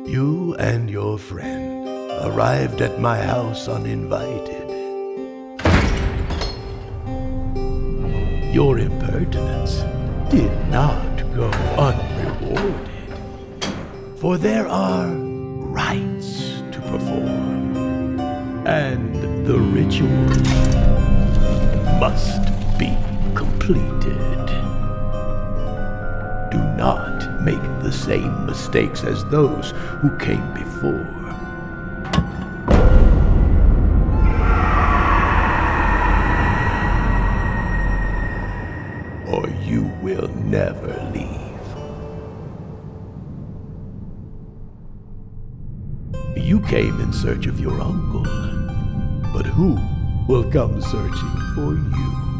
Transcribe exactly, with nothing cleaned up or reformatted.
You and your friend arrived at my house uninvited. Your impertinence did not go unrewarded, for there are rites to perform, and the ritual must be completed. Do not make the same mistakes as those who came before. Or you will never leave. You came in search of your uncle, but who will come searching for you?